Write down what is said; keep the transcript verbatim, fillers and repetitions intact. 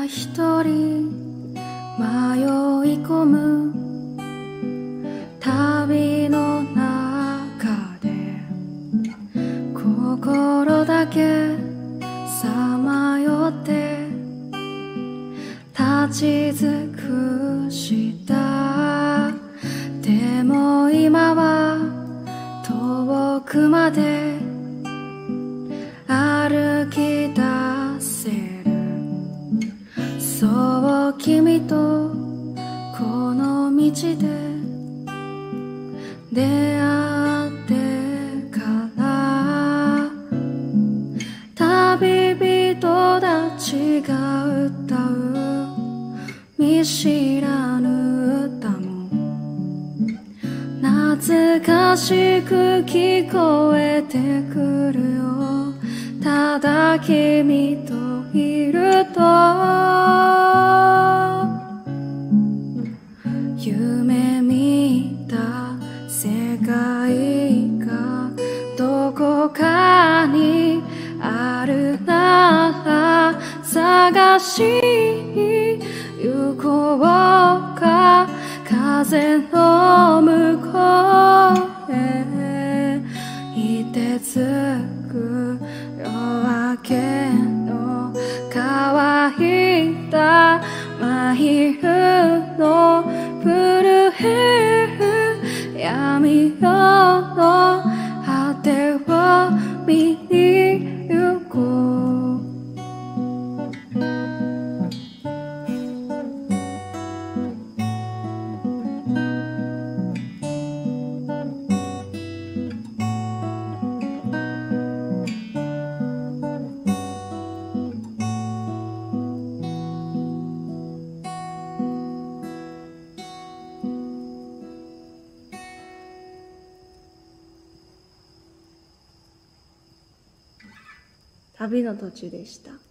一人迷い込む旅の中で心だけさまよって立ち尽くしたでも今は遠くまで歩き出せるそう君とこの道で出会ってから旅人たちが歌う見知らぬ歌も懐かしく聞こえてくるよただ君といると夢見た世界がどこかにあるなら探しに行こうか風の向こうへ凍てつく夜明けの乾いた真昼のプルヘル闇夜の果てを見に行こう旅の途中でした。